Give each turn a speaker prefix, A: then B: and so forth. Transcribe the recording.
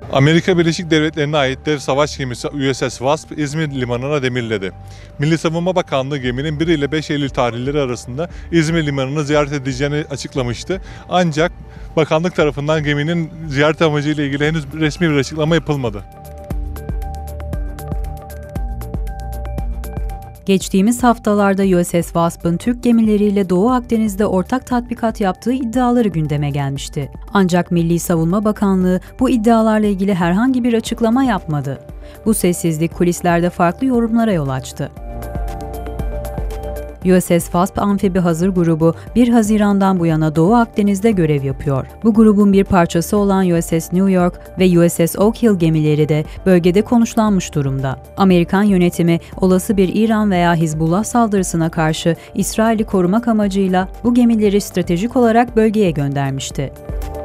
A: Amerika Birleşik Devletleri'ne ait dev savaş gemisi USS Wasp İzmir limanına demirledi. Milli Savunma Bakanlığı geminin 1 ile 5 Eylül tarihleri arasında İzmir limanını ziyaret edeceğini açıklamıştı. Ancak bakanlık tarafından geminin ziyaret amacıyla ilgili henüz resmi bir açıklama yapılmadı.
B: Geçtiğimiz haftalarda USS Wasp'ın Türk gemileriyle Doğu Akdeniz'de ortak tatbikat yaptığı iddiaları gündeme gelmişti. Ancak Milli Savunma Bakanlığı bu iddialarla ilgili herhangi bir açıklama yapmadı. Bu sessizlik kulislerde farklı yorumlara yol açtı. USS Wasp Amfibi Hazır Grubu 1 Haziran'dan bu yana Doğu Akdeniz'de görev yapıyor. Bu grubun bir parçası olan USS New York ve USS Oak Hill gemileri de bölgede konuşlanmış durumda. Amerikan yönetimi olası bir İran veya Hizbullah saldırısına karşı İsrail'i korumak amacıyla bu gemileri stratejik olarak bölgeye göndermişti.